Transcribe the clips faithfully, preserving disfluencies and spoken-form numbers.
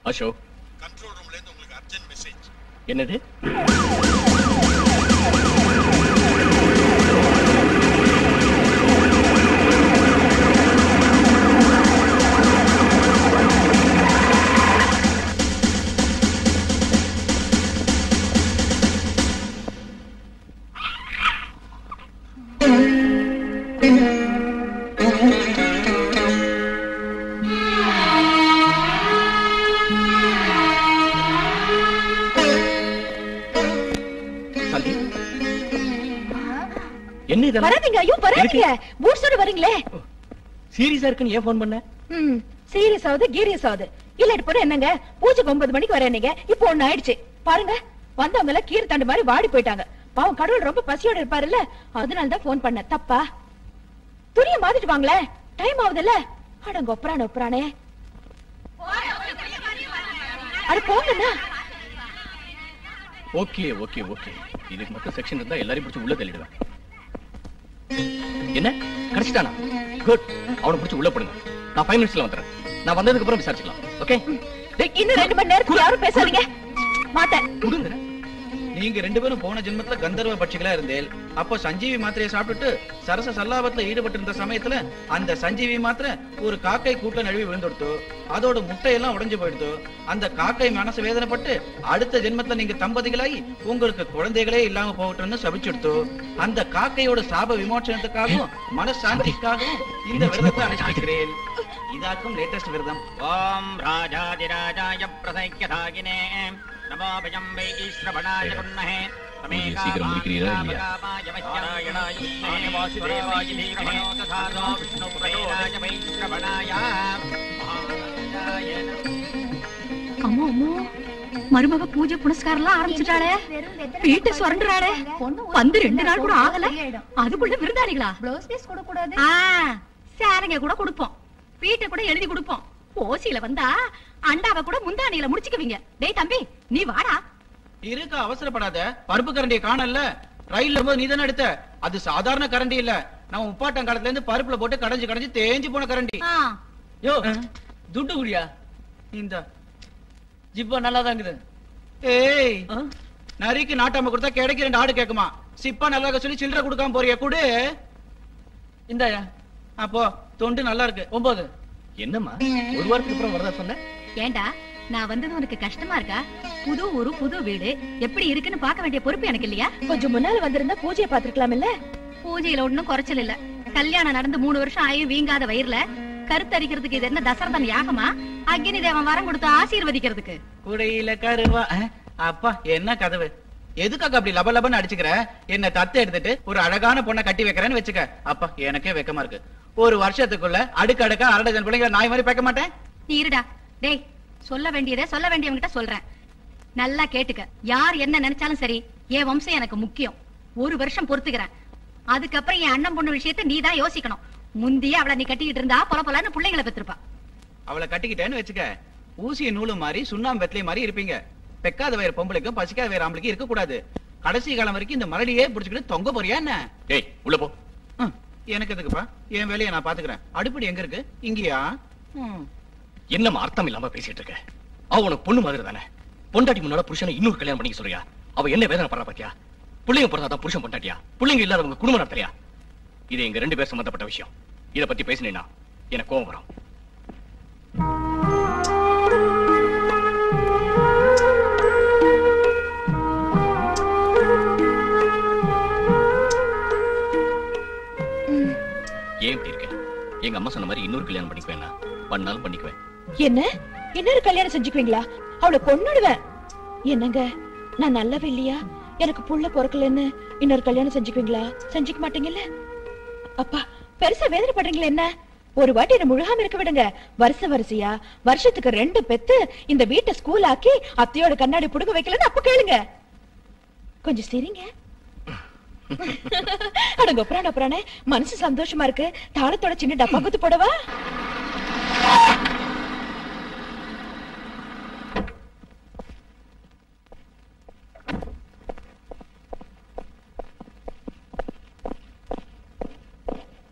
Ashok, control ரூம்ல இருந்து உங்களுக்கு அர்ஜென்ட் மெசேஜ். என்னது? என்ன இது? வராதீங்க, ஐயோ வராதீங்க. பூட்ஸோட வரீங்களே. சீரியஸா இருக்குன்னு ஏன் ஃபோன் பண்ண? ம், சீரியஸ் ஆகுது, கீரியஸ் ஆகுது. இல்ல இப்போ என்னங்க? பூஜைக்கு ஒன்பது மணிக்கு வரேன் நீங்க. இப்போ ஒண்ணு ஆயிடுச்சு. பாருங்க, வந்தவங்க எல்லாம் கீரை தண்டு மாதிரி வாடி போயிட்டாங்க. பாவம் கடவுள் ரொம்ப பசியோட இருப்பாருல்ல, அதனால தான் ஃபோன் பண்ண. தப்பா? துணியை மாத்திட்டு வாங்களே, டைம் ஆகுதுல்ல. அடங்க ஒப்பரான ஒப்பரானே. அட போங்கண்ணா. ஓகே ஓகே ஓகே, இதுக்கு மட்டும் செக்ஷன் இருந்தா எல்லாரையும் பிடிச்சி உள்ள தள்ளிடுவேன். என்ன கிடைச்சிட்டானா? குட், அவனை பிடிச்சி உள்ள போடுங்க. நான் ஃபைவ் மினிட்ஸ்ல வந்துடுறேன். நான் வந்ததுக்கு அப்புறம் விசாரிச்சுக்கலாம். ஓகே? இன்னும் ரெண்டு மணி நேரத்துக்கு யாரும் பேசாதீங்க. மாட்டேன். கொடுங்க. நீங்க ரெண்டு பேரும் போன ஜென்மத்துல கந்தர்வ பட்சிகளா இருந்தேன். அப்போ சஞ்சீவி மாத்திரையை சாப்பிட்டுட்டு சரச சல்லாபத்துல ஈடுபட்டு இருந்த சமயத்துல அந்த சஞ்சீவி மாத்திரை ஒரு காக்கை கூட்ட நழுவி விழுந்துடுத்து. அதோட முட்டையெல்லாம் உடைஞ்சு போயிடுத்து. அந்த காக்கை மனசு வேதனைப்பட்டு அடுத்த ஜென்மத்துல நீங்க தம்பதிகளாகி உங்களுக்கு குழந்தைகளே இல்லாம போகட்டும்னு சபிச்சுடுத்து. அந்த காக்கையோட சாப விமோச்சனத்துக்காகவும் மனசாந்திக்காகவும் இந்த விரதத்தை அனுஷ்டிக்கிறேன். இதாக்கும் லேட்டஸ்ட் விரதம். ஓம் ராஜாதிராஜாய பிரசைக்யதாகினே நமோ பஜம்பை ஈஸ்வரபணாய குர்மஹே சீக்கிரம் முடிக்கிறீரா இல்லையா? அம்மா அம்மா, மருமக பூஜை புனஸ்காரம் எல்லாம் ஆரம்பிச்சுட்டாளே. வீட்டை சுரண்டுறாளே. வந்து ரெண்டு நாள் கூட ஆகல, அதுக்குள்ள விருந்தாளிகளா? ப்ளவுஸ் பீஸ் கூட கூடாது. சாரங்க கூட கொடுப்போம், வீட்டை கூட எழுதி கொடுப்போம். ஓசியில வந்தா அண்டாவை கூட முந்தானியில முடிச்சுக்குவீங்க. டேய் தம்பி, நீ வாடா. இருக்க அவசரப்படாத. பருப்பு கரண்டியை காணல. ரயில்ல போது நீ தானே எடுத்த. அது சாதாரண கரண்டி இல்ல. நம்ம உப்பாட்டம் காலத்துல இருந்து பருப்புல போட்டு கடைஞ்சு கடைஞ்சு தேஞ்சு போன கரண்டி. யோ துட்டு குடியா? இந்த ஜிப்பா நல்லா தான் இருக்குது. ஏய், நரிக்கு நாட்டாம கொடுத்தா கிடைக்க ரெண்டு ஆடு கேக்குமா? சிப்பா நல்லா சொல்லி சில்லறை கொடுக்காம போறியா? குடு. இந்தாயா. அப்போ தொண்டு நல்லா இருக்கு. ஒன்பது. என்னம்மா ஒரு வாரத்துக்கு அப்புறம் வரதா சொன்ன? ஏண்டா, நான் வந்தது உனக்கு கஷ்டமா இருக்கா? புது ஊரு, புது வீடு, எப்படி இருக்குன்னு பார்க்க வேண்டிய பொறுப்பு எனக்கு இல்லையா? கொஞ்சம் முன்னால வந்திருந்தா பூஜையை பாத்துருக்கலாம் இல்ல? பூஜையில ஒண்ணும் குறைச்சல் இல்ல. கல்யாணம் நடந்து மூணு வருஷம் ஆயும் வீங்காத வயிறுல கருத்தரிக்கிறதுக்கு இது என்ன தசரதன் யாகமா? அக்னி தேவன் வரம் கொடுத்து ஆசீர்வதிக்கிறதுக்கு. குடையில கருவா. அப்பா என்ன கதவு. எதுக்காக அப்படி லப லபன்னு அடிச்சுக்கிற? என்ன தத்து எடுத்துட்டு ஒரு அழகான பொண்ணை கட்டி வைக்கிறேன்னு வச்சுக்க. அப்பா எனக்கே வெக்கமா இருக்கு. ஒரு வருஷத்துக்குள்ள அடுக்கு அடுக்கா அரடை ஜன் பிள்ளைங்க நாய் மாதிரி பேக்க மாட்டேன். நீ இருடா. டேய், சொல்ல வேண்டியதை சொல்ல வேண்டியவங்கிட்ட சொல்றேன். நல்லா கேட்டுக்க. யார் என்ன நினைச்சாலும் சரி, என் வம்சம் எனக்கு முக்கியம். ஒரு வருஷம் பொறுத்துக்கிறேன். அதுக்கப்புறம் என் அண்ணன் பொண்ணு விஷயத்தை நீ தான் யோசிக்கணும். முந்தியே அவளை நீ கட்டிக்கிட்டு இருந்தா பொல பொலன்னு பிள்ளைங்களை பெற்றிருப்பா. அவளை கட்டிக்கிட்டேன்னு வச்சுக்க, ஊசிய நூலு மாதிரி சுண்ணாம்பு வெத்தலை மாதிரி இருப்பீங்க. பெக்காத வயிறு பொம்பளைக்கும் பசிக்காத வயிறு ஆம்பளைக்கும் இருக்க கூடாது. கடைசி காலம் வரைக்கும் இந்த மலடியே புடிச்சுக்கிட்டு தொங்க போறியா என்ன? ஏய் உள்ள போ. எனக்கு எதுக்குப்பா? என் வேலையை நான் பாத்துக்கிறேன். அடுப்படி எங்க இருக்கு? இங்கயா? என்னம்மா அர்த்தம் இல்லாம பேசிட்டு இருக்க? அவ உனக்கு பொண்ணு மாதிரி தானே. பொண்டாட்டி முன்னால புருஷனை இன்னொரு கல்யாணம் பண்ணிக்க சொல்றியா? அவ என்ன வேதனை பண்றா பாத்தியா? பிள்ளைங்க பிறந்தாதான் புருஷன் பொண்டாட்டியா? பிள்ளைங்க இல்லாதவங்க குடும்பம் நடத்துறியா? இது எங்க ரெண்டு பேர் சம்பந்தப்பட்ட விஷயம். இத பத்தி பேசினேன்னா எனக்கு கோபம் வரும். ஏன் இப்படி இருக்க? எங்க அம்மா சொன்ன மாதிரி இன்னொரு கல்யாணம் பண்ணிக்குவேன். பண்ணாலும் பண்ணிக்குவேன். என்ன இன்னொரு கல்யாணம் செஞ்சுக்குவீங்களா? அவளை கொன்னுடுவேன். என்னங்க, நான் நல்லவே இல்லையா? எனக்கு புள்ள பொறுக்கலன்னு இன்னொரு கல்யாணம் செஞ்சுக்குவீங்களா? செஞ்சுக்க மாட்டீங்கல்ல? அப்பா பெருசா வேதனைப்படுறீங்களா என்ன? ஒரு வாட்டி என்ன முழுகாம இருக்க விடுங்க. வருஷ வரிசையா வருஷத்துக்கு ரெண்டு பெத்து இந்த வீட்டை ஸ்கூல் ஆக்கி அத்தையோட கண்ணாடி புடுங்க வைக்கலன்னு அப்ப கேளுங்க. கொஞ்சம் சரிங்க. அடங்க அப்புறம் அப்புறானே மனசு சந்தோஷமா இருக்கு. தாளத்தோட சின்ன டப்பா குத்து போடவா?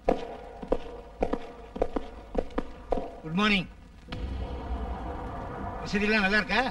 Good morning. வசதியெல்லாம் நல்லா இருக்கா?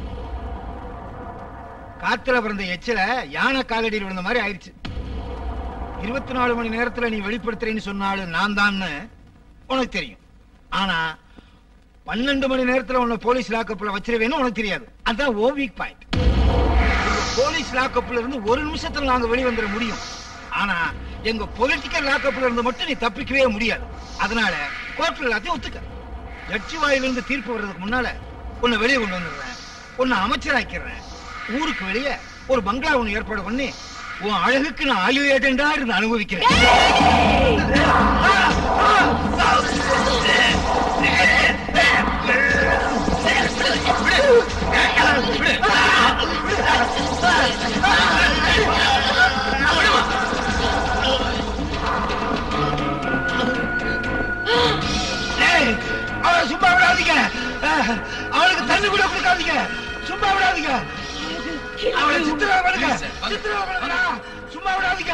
காத்துல பிறந்த எச்சில யானை காலடியில் விழுந்த மாதிரி ஆயிடுச்சு. இருபத்தி நாலு மணி நேரத்துல நீ வெளிப்படுத்துறேன்னு சொன்னாலும் நான் தான் உனக்கு தெரியும். ஆனா பன்னெண்டு மணி நேரத்துல உன்னை போலீஸ் லாக்கப்ல வச்சிருவேன்னு உனக்கு தெரியாது. அதான் ஓ வீக் பாயிண்ட். போலீஸ் லாக்கப்ல இருந்து ஒரு நிமிஷத்துல நாங்க வெளிவந்துட முடியும். ஆனா எங்க பொலிட்டிக்கல் லாக்கப்ல இருந்து மட்டும் நீ தப்பிக்கவே முடியாது. அதனால கோர்ட்ல எல்லாத்தையும் ஒத்துக்க. ஜட்ஜி வாயிலிருந்து தீர்ப்பு வர்றதுக்கு முன்னால உன்னை வெளியே கொண்டு வந்துடுறேன். உன்னை அமைச்சராக்கிறேன். ஊருக்கு வெளியே ஒரு பங்களா ஒண்ணு ஏற்பாடு பண்ணி உன் அழகுக்கு நான் ஆயுள் ஏஜெண்டா இருந்து அனுபவிக்கிறேன். அவளை சும்மா விடாதீங்க. அவளுக்கு தண்ணி கூட கொடுக்காதீங்க. சும்மா விடாதீங்க. அவளை சித்திரா விடுங்க. சித்திரா விடுங்க. சும்மா விடாதீங்க.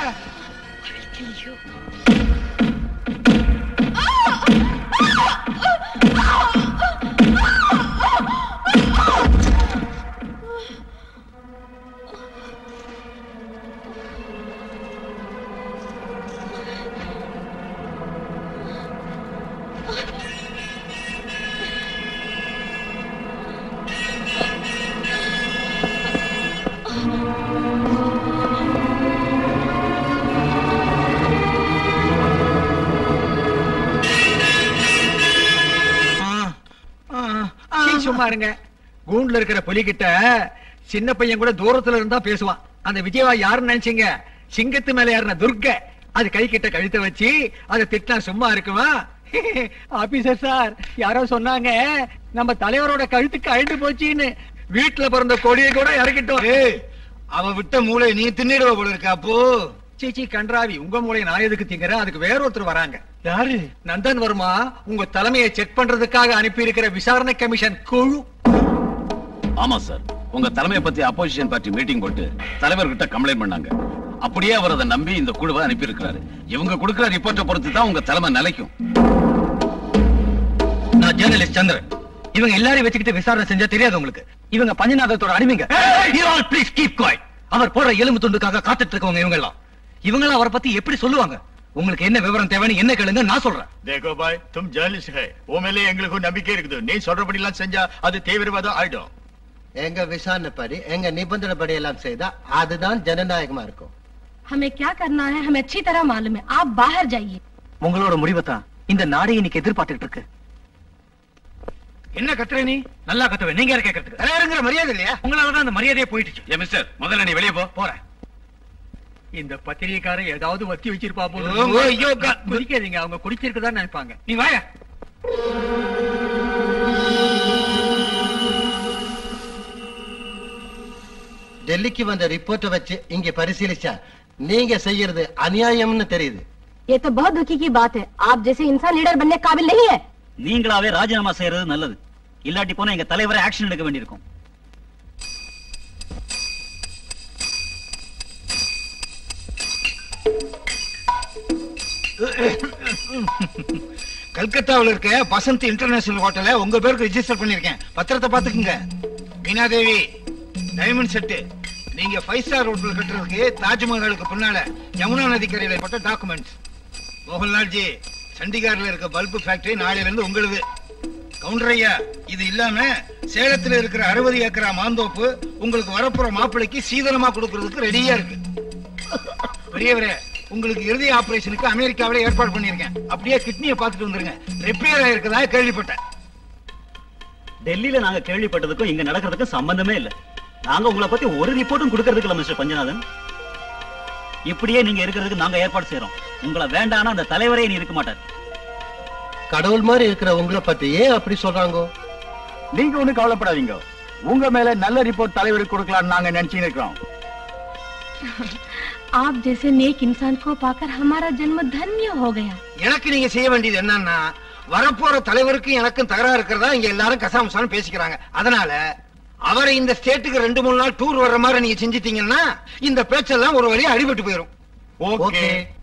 சும்மா இருங்க. கூண்டுல இருக்கிற புலி கிட்ட சின்ன பையன் கூட தூரத்துல இருந்தா பேசுவான். அந்த விஜயவா யாருன்னு நினைச்சீங்க? சிங்கத்து மேல ஏறின துர்க்க. அது கை கிட்ட கழுத்தை வச்சு அதை திட்டினா சும்மா இருக்குமா? ஆபீசர் சார், யாரோ சொன்னாங்க நம்ம தலைவரோட கழுத்துக்கு அழுட்டு போச்சுன்னு. வீட்டுல பிறந்த கொடியை கூட இறக்கிட்டோம். அவ விட்ட மூளை நீ தின்னிடுவ போல இருக்க. அப்போ சீச்சி கன்றாவி, உங்க மூளை நான் எதுக்கு திங்கிறேன்? அதுக்கு வேற ஒருத்தர் வராங்க. யாரு? நந்தன் வர்மா உங்க தலைமையை செக் பண்றதுக்காக அனுப்பி இருக்கிற விசாரணை கமிஷன் குழு. ஆமா சார், உங்க தலைமையை பத்தி அப்போசிஷன் பார்ட்டி மீட்டிங் போட்டு தலைவர்கிட்ட கம்ப்ளைண்ட் பண்ணாங்க. அப்படியே அவர் அதை நம்பி இந்த குழுவை அனுப்பி இருக்கிறாரு. இவங்க கொடுக்கிற ரிப்போர்ட்டை பொறுத்து தான் உங்க தலைமை நிலைக்கும். நான் ஜேர்னலிஸ்ட் சந்திரன். இவங்க எல்லாரையும் வச்சுக்கிட்டு விசாரணை செஞ்சா தெரியாது உங்களுக்கு. இவங்க பஞ்சநாதத்தோட அடிமைங்க. Please keep quiet. அவர் போடுற எலும்பு துண்டுக்காக காத்துட்டு இருக்கவங்க இவங்க எல்லாம். இவங்க அவரை பத்தி எப்படி சொல்லுவாங்க? உங்களுக்கு என்ன விவரம் தேவைன்னு என்ன கேளுங்க, நான் சொல்றேன். देखो भाई, तुम जर्नलिस्ट है. वो மேலே எங்களுக்கு நம்பிக்கை இருக்குது. நீ சொல்றபடி எல்லாம் செஞ்சா அது தீவிரவாதம் ஆயிடும். எங்க விசாரணைப்படி எங்க நிபந்தனைப்படி எல்லாம் செய்தா அதுதான் ஜனநாயகமா இருக்கும். हमें क्या करना है हमें अच्छी तरह मालूम है. आप बाहर जाइए. உங்களோட முடிவை தான் இந்த நாடே இன்னைக்கு எதிர்பார்த்துட்டு இருக்கு. என்ன கத்துற நீ? நல்லா கத்துவேன். நீங்க யார கேக்குறதுக்கு? தலைவருங்கிற மரியாதை இல்லையா? உங்களால தான் அந்த மரியாதையே போயிடுச்சு. ஏ மிஸ்டர், முதல்ல நீ வெளியே போ. போறேன். இந்த பத்திரிகைக்காரன் ஏதாவது வத்தி வச்சிருப்பா போல. குடிக்காதீங்க, அவங்க குடிச்சிருக்கதான் நினைப்பாங்க. நீ வாயா. டெல்லிக்கு வந்த ரிப்போர்ட்டை வச்சு இங்க பரிசீலிச்சா நீங்க செய்யறது அநியாயம்னு தெரியுது. ये तो बहुत दुखी की बात है. आप जैसे इंसान लीडर बनने काबिल नहीं है. நீங்களாவே ராஜினாமா செய்யறது நல்லது. இல்லாட்டி போனா எங்க தலைவரை ஆக்ஷன் எடுக்க வேண்டியிருக்கும். கல்கத்தாவில் இருக்க பசந்த் இன்டர்நேஷனல் ஹோட்டல உங்க பேருக்கு ரெஜிஸ்டர் பண்ணிருக்கேன். பத்திரத்தை பாத்துக்குங்க. மீனாதேவி, டைமண்ட் செட்டு, நீங்க ஃபைவ் ஸ்டார் ஹோட்டல் கட்டுறதுக்கு தாஜ்மஹாலுக்கு பின்னால யமுனா நதிக்கரையில போட்ட டாக்குமெண்ட்ஸ். மோகன்லால்ஜி, சண்டிகார்ல இருக்க பல்பு ஃபேக்டரி நாளையில இருந்து உங்களுது. கவுண்டர் ஐயா, இது இல்லாம சேலத்துல இருக்கிற அறுபது ஏக்கரா மாந்தோப்பு உங்களுக்கு வரப்புற மாப்பிளைக்கு சீதனமா கொடுக்கறதுக்கு ரெடியா இருக்கு. பெரியவரே, உங்களுக்கு இறுதி ஆபரேஷனுக்கு அமெரிக்காவில ஏற்பாடு பண்ணிருக்கேன். அப்படியே கிட்னியை பார்த்துட்டு வந்துருங்க. ரிப்பேர் ஆயிருக்கதா கேள்விப்பட்டேன். டெல்லியில நாங்க கேள்விப்பட்டதுக்கும் இங்க நடக்கிறதுக்கும் சம்பந்தமே இல்ல. நாங்க உங்களை பத்தி ஒரு ரிப்போர்ட்டும் கொடுக்கறதுக்கு இல்ல மிஸ்டர் பஞ்சநாதன். இப்படியே நீங்க இருக்கிறதுக்கு நாங்க ஏற்பாடு செய்யறோம். உங்களை வேண்டானா அந்த தலைவரே நீ இருக்க மாட்டார். கடவுள் மாதிரி இருக்கிற உங்களை பத்தி ஏன் அப்படி சொல்றாங்க? நீங்க ஒண்ணு கவலைப்படாதீங்க. உங்க மேல நல்ல ரிப்போர்ட் தலைவருக்கு கொடுக்கலாம்னு நாங்க நினைச்சுட்டு இருக்கோம். आप जैसे नेक इंसान को पाकर हमारा जन्म धन्य हो गया. எனக்கு நீங்க செய்ய வேண்டியது என்னன்னா, வரப்போற தலைவருக்கும் எனக்கும் தகராறு இருக்கிறதா இங்க எல்லாரும் கசாமசான்னு பேசிக்கிறாங்க. அதனால அவரை இந்த ஸ்டேட்டுக்கு ரெண்டு மூணு நாள் டூர் வர்ற மாதிரி நீங்க செஞ்சிட்டீங்கன்னா இந்த பேச்செல்லாம் ஒரு வழியா அடிபட்டு போயிடும். ஓகே.